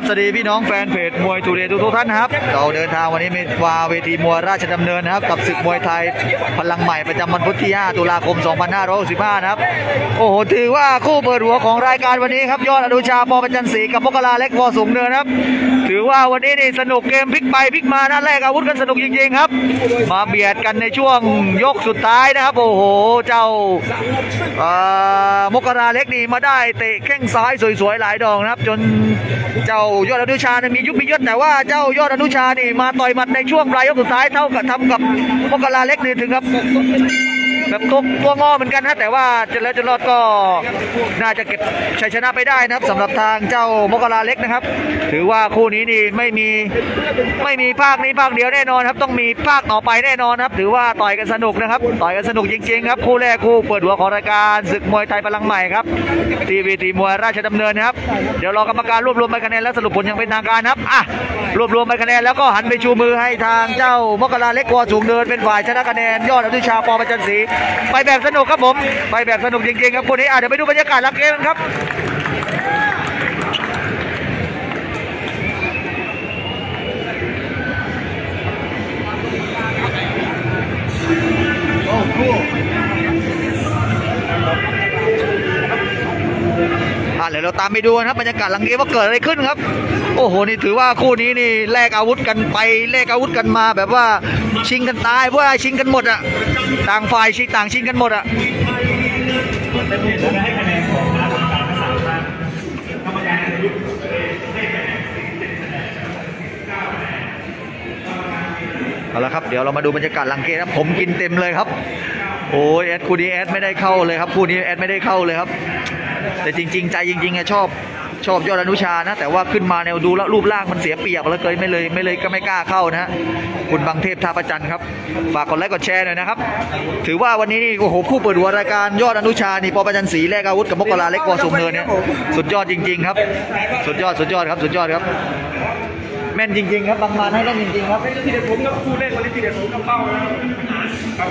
สวัสดีพี่น้องแฟนเพจมวยทูเดย์ทุกท่านนะครับเราเดินทางวันนี้มาเวทีมวยราชดำเนินนะครับกับศึกมวยไทยพลังใหม่ประจำวันพุธที่5ตุลาคม2565นะครับโอ้โหถือว่าคู่เปิดหัวของรายการวันนี้ครับยอดอนุชาป.ประจันศรีกับมกราเล็กว.สูงเนินครับถือว่าวันนี้นี่สนุกเกมพลิกไปพลิกมานะแรกอาวุธกันสนุกจริงๆครับมาเบียดกันในช่วงยกสุดท้ายนะครับโอ้โหเจ้ามกราเล็กนี่มาได้เตะแข้งซ้ายสวยๆหลายดอกนะครับจนเจ้ายอดอนุชาเนี่ยมียุบมียศแต่ว่าเจ้ายอดอนุชานี่มาต่อยหมัดในช่วงปลายยกสุดท้ายเท่ากับทำกับมกราเล็กนี่ถึงครับแบบตัวงอเหมือนกันนะแต่ว่าจนแล้วจนรอดก็น่าจะเก็บชัยชนะไปได้นะครับสำหรับทางเจ้ามกราเล็กนะครับถือว่าคู่นี้นี่ไม่มีภาคนี้ภาคเดียวแน่นอนครับต้องมีภาคต่อไปแน่นอนครับถือว่าต่อยกันสนุกนะครับต่อยกันสนุกจริงๆครับคู่แรกคู่เปิดหัวของรายการศึกมวยไทยพลังใหม่ครับทีวีทีมวยราชดำเนินนะครับเดี๋ยวรอกรรมการรวบรวมใบคะแนนแล้วสรุปผลยังเป็นทางการครับรวบรวมใบคะแนนแล้วก็หันไปชูมือให้ทางเจ้ามกราเล็กว.สูงเนินเป็นฝ่ายชนะคะแนนยอดอนุชาป.ประจันศรีไปแบบสนุกครับผมไปแบบสนุกจริงๆครับคู่นี้เดี๋ยวไปดูบรรยากาศหลังเกมครับเดี๋ยวเราตามไปดูนะครับบรรยากาศหลังเกมว่าเกิดอะไรขึ้นครับโอ้โหนี่ถือว่าคู่นี้นี่แลกอาวุธกันไปแลกอาวุธกันมาแบบว่าชิงกันตายเพราะว่าชิงกันหมดอะต่างฝ่ายต่างชิงกันหมดอะเอาละครับเดี๋ยวเรามาดูบรรยากาศหลังเกมครับผมกินเต็มเลยครับโอ้ยแอดคู่นี้แอดไม่ได้เข้าเลยครับคู่นี้แอดไม่ได้เข้าเลยครับแต่จริงๆใจจริงๆชอบยอดอนุชานะแต่ว่าขึ้นมาเนี่ยดูแล้วรูปร่างมันเสียเปรียบแล้วไม่เลยก็ไม่กล้าเข้านะคุณบังเทพท่าประจันครับฝากกดไลค์กดแชร์หน่อยนะครับถือว่าวันนี้นี่โอ้โหคู่เปิดหัวรายการยอดอนุชานี่ป.ประจันศรีแลกอาวุธกับมกราเล็กว.สูงเนินเนี่ยสุดยอดจริงๆครับสุดยอดครับแม่นจริงๆครับบางมาให้แม่นจริงๆครับทีเด็ดผมกับคู่เล่นวันนี้ทีเด็ดผมกับเป้านะครับ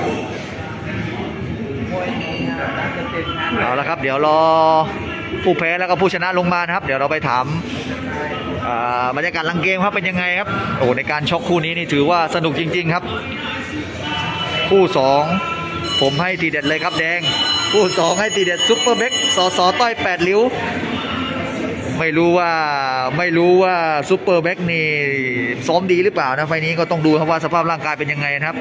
เอาละครับเดี๋ยวรอผู้แพ้แล้วก็ผู้ชนะลงมานะครับเดี๋ยวเราไปถามบรรยากาศหลังเกมครับเป็นยังไงครับโอ้ในการชกคู่นี้นี่ถือว่าสนุกจริงๆครับคู่2ผมให้ทีเด็ดเลยครับแดงคู่2ให้ทีเด็ดซุปเปอร์เบ็กสต้อย8ริ้วไม่รู้ว่าซุปเปอร์แบ็กนี่ซ้อมดีหรือเปล่านะไฟนี้ก็ต้องดูครับว่าสภาพร่างกายเป็นยังไงนะครับ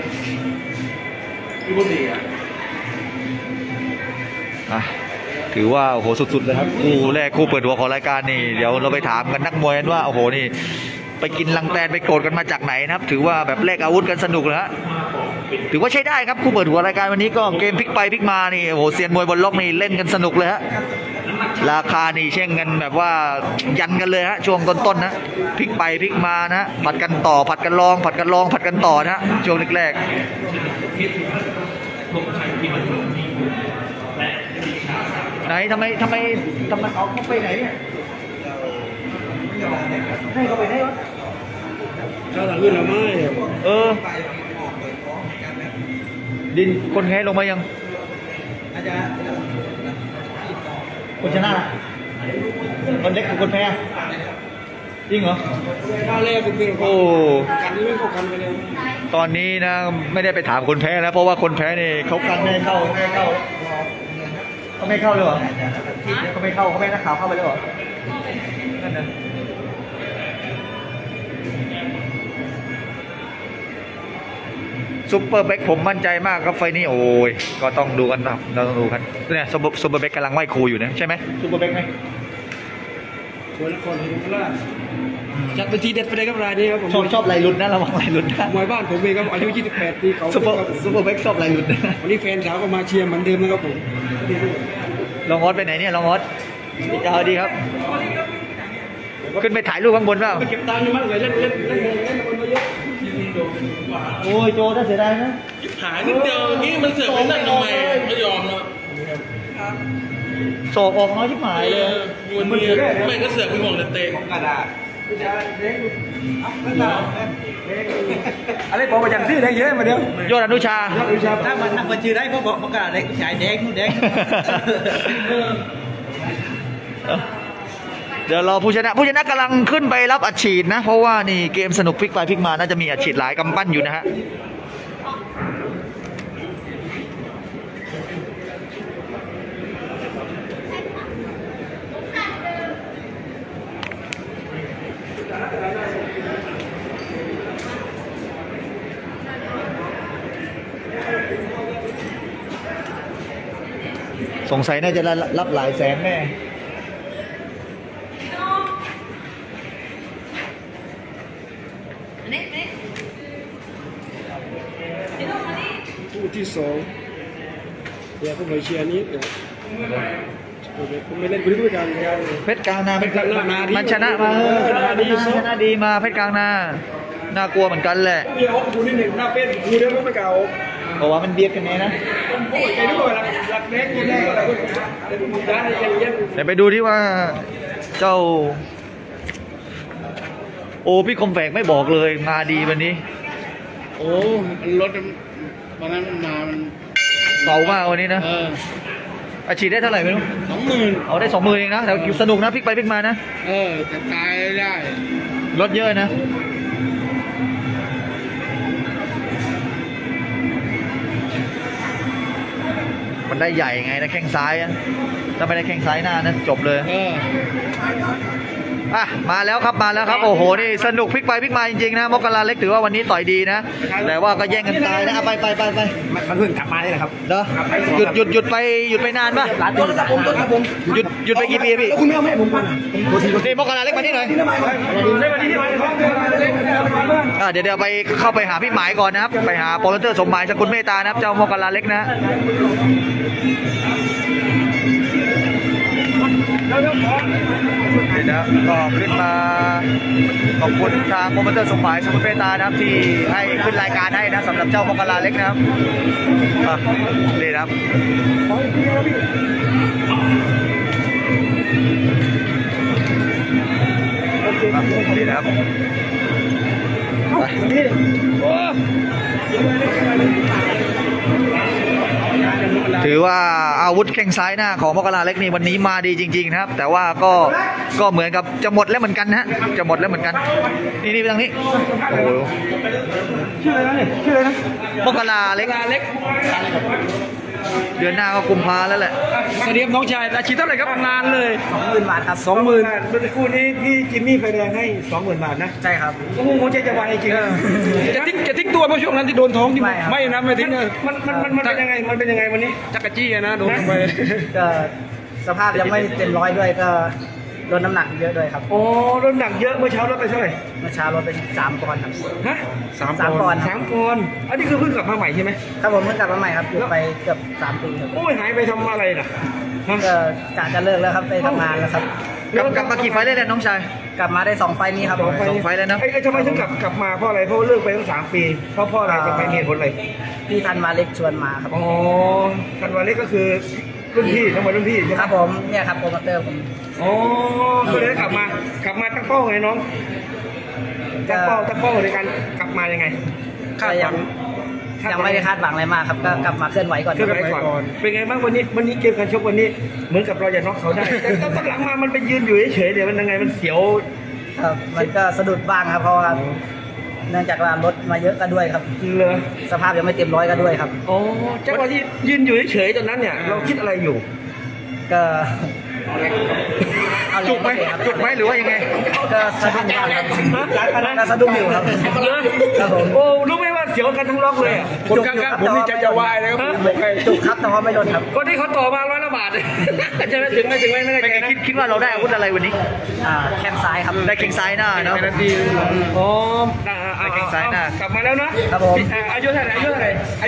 ถือว่าโอ้โหสุดๆเลยครับคู่แรกคู่เปิดหัวของรายการนี่เดี๋ยวเราไปถามกันนักมวยว่าโอ้โหนี่ไปกินลังแตนไปโกรธกันมาจากไหนนะครับถือว่าแบบแลกอาวุธกันสนุกเลยฮะถือว่าใช้ได้ครับคู่เปิดหัวรายการวันนี้ก็เกมพลิกไปพลิกมานี่โอ้โหเซียนมวยบนล็อกนี่เล่นกันสนุกเลยฮะราคานี่เช่งกันแบบว่ายันกันเลยฮะช่วงต้นๆนะพลิกไปพลิกมานะผัดกันต่อผัดกันลองผัดกันต่อนะช่วงแรกไหนทำไมเขาไปไหนเนี่ยให้เขาไปไหนวะเจ้าทางอื่นเราไม่ดินคนแพ้ลงมายังคนชนะล่ะคนเล็กกับคนแพ้จริงเหรอโอ้ตอนนี้นะไม่ได้ไปถามคนแพ้แล้วเพราะว่าคนแพ้นี่เขากันไม่เข้าเขาไม่เข้าเลยเหรอเขาไม่เข้าเขาไม่นักข่าวเข้าไปเลยเหรอนั่นน่ะซุปเปอร์แบ็กผมมั่นใจมากครับไฟนี้โอ้ยก็ต้องดูกันครับเราต้องดูกันเนี่ยซุปเปอร์แบ็กกำลังไหว้ครูอยู่นะใช่ไหมซุปเปอร์แบ็กไหมคนละจัดเป็นทีเด็ดไปเลยครับรายนี้ครับผมชอบลายลุ้นนะระวังลายลุ้นนะมวยบ้านผมเองครับอายุ28 ปีเขาซุปเปอร์แบ็กชอบลายลุ้นนะวันนี้แฟนสาวก็มาเชียร์เหมือนเดิมนะครับผมลองออสไปไหนเนี่ยลองออสพี่เจ้าดีครับขึ้นไปถ่ายรูปข้างบนเปล่าเก็บตังค์อยู่มั้งเลยเล่นคนมาเยอะโอ้ยโจถ้าเสียดายนะหายนิดเดียวนี่มันเสือกไปนั่นทำไมไม่ยอมแล้วโศกออกน้อยชิบหายเลยมันไม่ก็เสือกไปห่วงเตะกระดาษอะไรบอกมาอย่างที่ได้เยอะมาเดียวยอดอนุชาถ้ามันนักบัญชีได้เพราะบอกประกาศเด็กฉายแดงนู่นแดงเดี๋ยวรอผู้ชนะกำลังขึ้นไปรับอัดฉีดนะเพราะว่านี่เกมสนุกพลิกไปพลิกมาน่าจะมีอัดฉีดหลายกำปั้นอยู่นะฮะสงสัยน่าจะรับหลายแสนแน่คู่ที่สองเดี๋ยวผมไปเชียร์นี้เดี๋ยวผมไม่เล่นบริษัทกลางเพชรกลางนามันชนะมาชนะดีมาเพชรกลางนาน่ากลัวเหมือนกันแหละเบียร์คู่นี้หนึ่งหน้าเป็นคู่เดียวไม่เก่าเพราะว่ามันเบียดกันแน่นะใจนึกว่าหลักเล็กยังไงแต่ไปดูที่ว่าเจ้าโอ้พี่คมแฝกไม่บอกเลยมาดีวันนี้โอ้รถวันนั้นมามันเบามากวันนี้นะอาชีพได้เท่าไหร่ไม่รู้20,000เอาได้20,000เองนะแต่สนุกนะพลิกไปพลิกมานะจะตายได้รถเยอะนะมันได้ใหญ่ไงนะแข้งซ้ายถ้าไม่ได้แข้งซ้ายหน้านะจบเลยมาแล้วครับโอ้โหนี่สนุกพลิกไปพลิกมาจริงๆนะมกราเล็กถือว่าวันนี้ต่อยดีนะแต่ว่าก็แย่งกันตายนะไปมันเพิ่งกลับมาได้แหละครับเนาะหยุดไปนานป่ะหยุดไปกี่ปีพี่คุณแม่ผมนี่มกราเล็กมาที่ไหนเดี๋ยวไปเข้าไปหาพี่หมายก่อนนะครับไปหาโปรโมเตอร์สมหมายสกุลเมตตานะครับเจ้ามกราเล็กนะก็ขึ้นมาขอบคุณทางโปรโมเตอร์สมหมายสมุทรเมตตานะครับที่ให้ขึ้นรายการให้นะสำหรับเจ้ามกราเล็กนะครับนี่นะครับนี่นะครับถือว่าอาวุธแข้งซ้ายหน้าของมกราเล็กนี่วันนี้มาดีจริงๆนะครับแต่ว่าก็เหมือนกับจะหมดแล้วเหมือนกันนะจะหมดแล้วเหมือนกันนี่ไปทางนี้โอ้ชื่ออะไรนะเนี่ยชื่ออะไรนะมกราเล็กเดือนหน้าก็กุมภาแล้วแหละสวัสดีครับน้องชายอาชีพเท่าไหร่ครับนานเลย 20,000 บาทครับ 20,000เป็นคู่นี้พี่จิมมี่ไฟแดงให้ 20,000 บาทนะใช่ครับโอ้โหใจจะวายจริงจะทิ้งตัวเพราะช่วงนั้นที่โดนท้องที่ไม่นะไม่ทิ้งมันเป็นยังไงวันนี้จักรจี้นะโดนไปก็สภาพยังไม่เต็มร้อยด้วยก็ลดน้ำหนักเยอะด้วยครับโอ้ลดน้ำหนักเยอะเมื่อเช้าลดไปเท่าไหร่เมื่อเช้าลดไป3 ปอนด์ครับฮะ3 ปอนด์อันนี้คือเพิ่งกลับมาใหม่ใช่ไหมครับผมเพิ่งกลับมาใหม่ครับอยู่ไปเกือบ3 ปีครับโอ้ยหายไปทำอะไรล่ะก็กะจะเลิกแล้วครับไปทำงานแล้วครับกลับมากี่ไฟได้แล้วน้องชายกลับมาได้2 ไฟนี้ครับ 2 ไฟแล้วนะทำไมถึงกลับมาเพราะอะไรเพราะเลิกไปตั้ง3 ปีเพราะอะไรจะไปเหตุผลอะไรพี่ธันวาเล็กชวนมาครับอ๋อธันวาเล็กก็คือรุ่นพี่ทั้งหมดรุ่นพี่ครับผมเนี่ยครับโปรโมเตอร์ผมอ๋อก็เลยกลับมาตั้งเป้าไงน้องตั้งเป้าในการกลับมายังไงยังไม่ได้คาดหวังอะไรมากครับก็กลับมาเคลื่อนไหวก่อนเป็นไงบ้างวันนี้เกมการชกวันนี้เหมือนกับเราจะน็อกเขาได้แต่ตอนหลังมามันไปยืนอยู่เฉยๆเดี๋ยวมันยังไงมันเสียวครับมันก็สะดุดบ้างครับเพราะว่าเนื่องจากว่ารถมาเยอะก็ด้วยครับสภาพยังไม่เต็มร้อยก็ด้วยครับโอ้จังหวะที่ยืนอยู่เฉยๆตอนนั้นเนี่ยเราคิดอะไรอยู่ก็จุกไหมหรือว่ายังไงก็สะดุ้งครับก็สะดุ้งอยู่ครับโอ้รู้ไหมว่าเสียวกันทั้งล็อกเลยคนกลางๆผมนี่จะวายเลยครับจุกครับแต่ว่าไม่โดนครับคนที่เขาต่อมา100 บาทจะไม่ถึงไม่ได้คิดว่าเราได้อาวุธอะไรวันนี้แข้งซ้ายครับได้แข้งซ้ายหน้าเนาะโอ้ได้แข้งซ้ายหน้ากลับมาแล้วนะครับผมอายุเท่าไหร่อายุ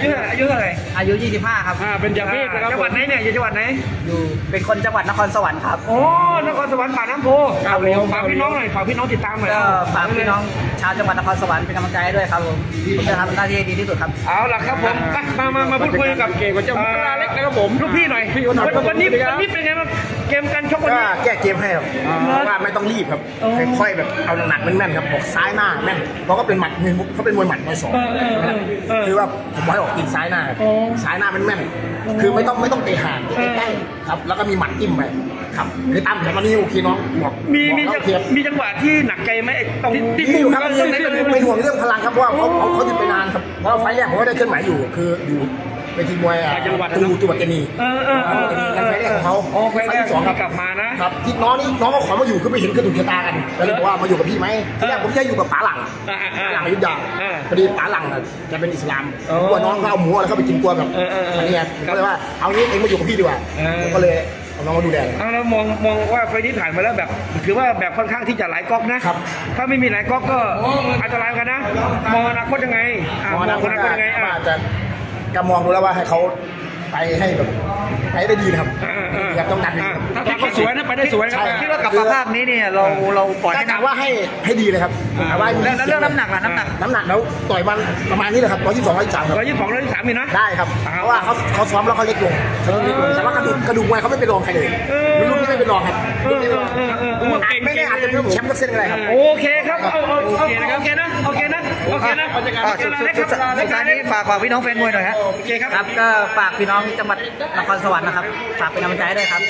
25ครับเป็นจากพี่จังหวัดไหนเนี่ยอยู่จังหวัดไหนอยู่เป็นคนจังหวัดนครสวรรค์ครับโอ้นครสวรรค์ปากน้ำโพฝากพี่น้องหน่อยฝากพี่น้องติดตามหน่อยก็ฝากพี่น้องชาวจังหวัดนครสวรรค์เป็นกำลังใจให้ด้วยครับผมจะทำหน้าที่ดีที่สุดครับเอาล่ะครับผมมาพูดคุยกับเก๋กับเจ้ามกราเล็กนะครับผมลูกพี่หน่อยวันนี้เป็นไงบ้างเกมการชกวันก็นี้แก้เกมให้ครับเพราะว่าไม่ต้องรีบครับค่อยๆแบบเอาหนักๆแม่นๆครับบอกซ้ายหน้าแม่นเพราะก็เป็นหมัดเขาเป็นมวยหมัดมวยสองคือว่าผมบอกให้ออกตีนซ้ายหน้าซ้ายหน้าแม่นๆคือไม่ต้องเตะห่างใกล้ๆครับแล้วก็มีหมัดจิ้มไปครับคือตั้มแต่วันนี้โอเคน้องบอกมีจังหวะที่หนักใจไหมตรงที่มีอยู่ครับเป็นห่วงเรื่องพลังครับเพราะว่าเขาหยุดไปนานครับเพราะไฟล์แรกผมก็ได้เคลื่อนไหวอยู่คืออยู่เวทีมวยจังหวัดเจนีนั่นไฟล์แรกของเขาไฟล์ที่สองครับกลับมานะครับที่น้องก็ขอมาอยู่คือไปเห็นกระดูกชะตากันก็เลยบอกว่ามาอยู่กับพี่ไหมที่แรกผมจะอยู่กับป๋าหลังอยุธยาพอดีป๋าหลังจะเป็นอิสลามกลัวน้องก็เอาหมูอะไรเข้าไปกินกลัวแบบอันนี้ก็เลยว่าเอางี้เองมาอยู่กับพี่ดีกว่าก็เลยเอาน้องมาดูแลแล้วมองว่าไฟนี้ผ่านมาแล้วแบบถือว่าแบบค่อนข้างที่จะหลายก๊อกนะครับถ้าไม่มีหลายก๊อกก็อันตรายกันนะมองอนาคตยังไงมองอนาคตยังไงจะมองดูแล้วว่าให้เขาไปให้แบบไปได้ดีนะครับอยากต้องดันถ้าก็สวยนะไปได้สวยครับคิดว่ากลับมาภาคนี้เนี่ยเราปล่อยให้กะว่าให้ดีเลยครับแต่ว่าแล้วเรื่องน้ำหนักล่ะน้ำหนักแล้วต่อยมันประมาณนี้เลยครับ122 123ครับ 122 123มีนะได้ครับเพราะว่าเขาซ้อมแล้วเขาเล็กลงแต่ว่ากระดูกมวยเขาไม่เป็นรองใครเลยรุ่นนี้ไม่เป็นรองครับไม่ได้อาจจะเป็นแชมป์เส้นอะไรครับโอเคครับโอเคนะครับโอเคนะโอเคนะโอเคนะสุดท้ายนี้ฝากพี่น้องแฟนมวยหน่อยครับโอเคครับครับก็ฝากพี่น้องจังหวัดนครสวรรค์นะครับฝากเป็นกำลังใจด้วยครับ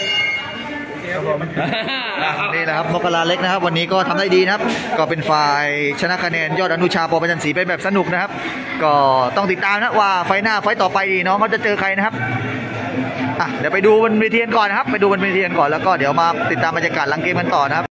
นี่แหละครับมกราเล็กนะครับ วันนี้ก็ทำได้ดีนะครับ ก็เป็นฝ่ายชนะคะแนนยอดอนุชาปประจันศรีเป็นแบบสนุกนะครับ ก็ต้องติดตามนะว่าไฟหน้าไฟต่อไปน้องเขาจะเจอใครนะครับเดี๋ยวไปดูบนเวทีก่อนนะครับไปดูบนเวทีก่อนแล้วก็เดี๋ยวมาติดตามบรรยากาศหลังเกมกันต่อนะครับ